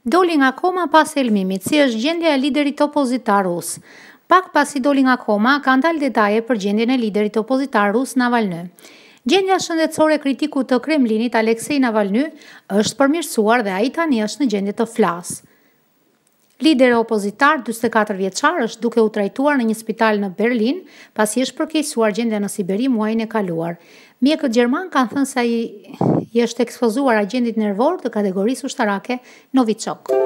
Doli nga koma pas helmimit, si është gjendja e liderit opozitar rus. Pak pasi doli nga koma, kanë dalë detaje për gjendjen e liderit opozitar rus Navalny. Gjendja shëndetësore e kritikut të Kremlinit Aleksej Navalny është përmirësuar dhe ai tani është në gjendje të flasë. Lideri opozitar 44 vjeçar është duke u trajtuar në një spital në Berlin pasi është përkeqësuar gjendja në Siberi muajin e kaluar. Mjekët gjerman kanë thënë se ai i është ekspozuar agjendit nervor të kategorisë ushtarake Novichok.